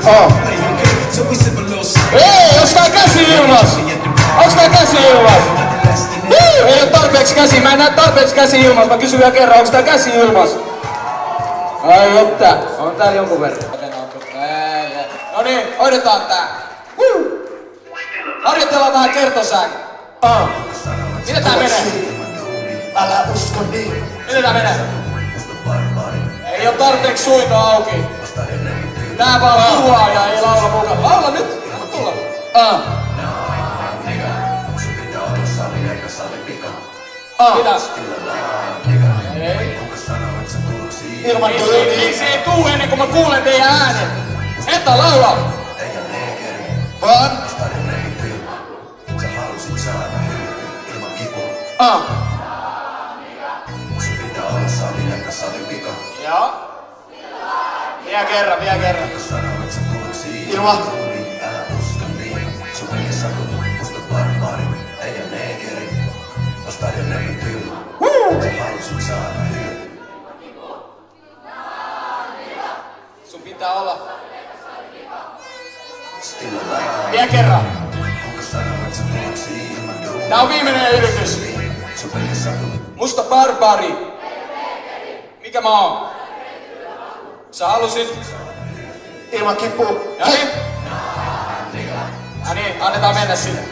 Ei, onks tää käsi ilmas? Onks tää käsi ilmas? Ei oo tarpeeksi käsi, mä en näe tarpeeksi käsi ilmas. Mä kysyn vielä kerran, onks tää käsi ilmas? Ai jotta, on täällä jonkun verran. No niin, hoidetaan tää. Harjoitellaan vähän kertosäin. Miten tää menee? Älä usko niin. Miten tää menee? Ei oo tarpeeksi suita auki. Tää vaan kuvaa ja ei laula mukaan. Laula nyt! Anna tulla. Mitä? Ei. Ilman duunia. Miksi ei tuu ennen kuin mä kuulen teidän äänen? Että laula! Vaan. Joo. Vielä kerran. Ilman. Sun pitää olla. Vielä kerran. Tää on viimeinen yritys. Musta barbari. Mikä mä oon? Sä halusit? Ilman kipua. Ja niin, annetaan mennä sinne.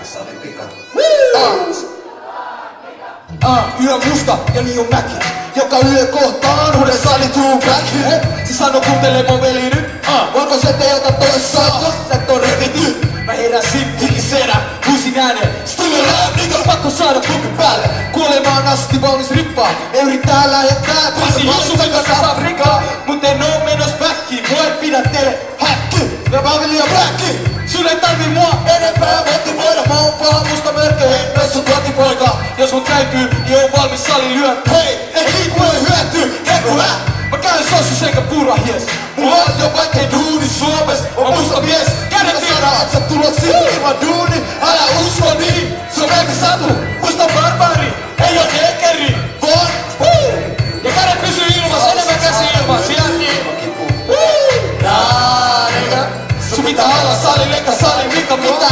Yö musta ja niin on mäki. Joka yö kohtaan uuden salituu back. Siis sano kuuntele mun veli nyt. Valkoiset ei ota toissaan, jos et on revity. Mä heräsin hikisenä, huusin ääneen. Still alive, nigga. Pakko saada klubi päälle. Kuolemaan asti valmis rippaa. Ei yrittää lähettää. Pasi Jussu Vilkasta saa rikaa. Mut en oo menos backiin. Mua ei pidä teille häkki. Ja mä oon liian backi. Sun ei tarvii mua enempää motivoida. Mä oon paha musta merkkein. Messu kotipoika. Jos mun täytyy, niin on valmis sali lyö. Hei, ei liiku ei hyötyy. Keku mä käyn sossus eikä purahies. Mulla on jo vaikkei duuni Suomes. On musta mies. Kädet saada otsat tuloksia ilman duuni. Älä usko niin. Se on pelkä satu. Musta barbari. Ei oo nekeri. Vaan. Ja kädet pysyy ilmassa, enemmän käsi ilman. Siellä niin. Nigga. Sun pitää olla sali, leikka sali, mikä mitä?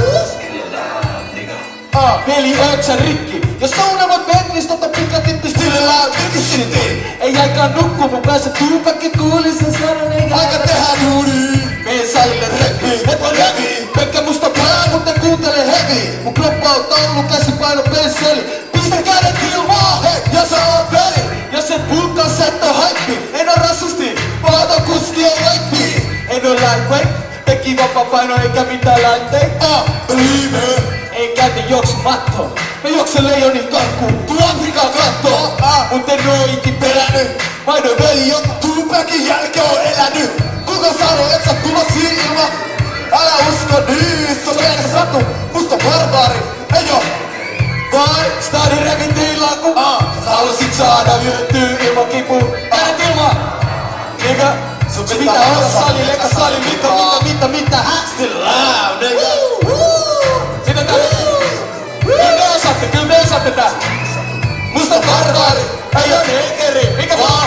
Peli öksä rikki. Jos sä unelmat Bentlistä, ota pikatitti stillillä virkisinti. Ei aikaa nukkuu, mun päässä tuupakki kuulissa sanan eikä aika tehdä duuni. Meen salille reppi, et mä levi. Pelkkä musta pää, mutta kuuntele hevi. Mun kroppa on taulu, käsipaino penseli. Pistä kädet ilmaa, hei, ja sä oot peli. Jos et pulkkaa, sä et oo haippi. En oo rasusti, paaton kuski ei laippi. En oo lightweight, teki vapaa-paino eikä mitään laitteita. Believe ei käytä juoksumattoa. Mä juoksen leijonin karkuun, tuu Afrikan kattoon. Mut en oo ikin perännyt. Mainoin veli, joka Tupacin jälkeen on elänyt. Kuka sanoo, et sä tuloksia ilman? Älä usko niin, se on pelkä satu. Musta barbaari, ei oo. Vai, stadi revittiin laku. Sä halusit saada hyötyä ilman kipua. Kädet ilmaan. Nigga, sun pitää olla sali, leikka sali, mitä? Still alive, nigga. Sitten tää. Kyllä me osaatte tää. Musta barbaari, ei oo nekeri. Mikä vaan?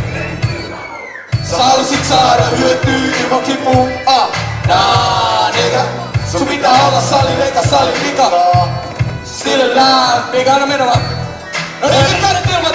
Sä halusit saada hyötyä ilman kipua. Nigga. Sun pitää olla sali, leikka sali, mikä? Still alive. Mikä aina mennä vaan. No niin, nyt kädet ilman.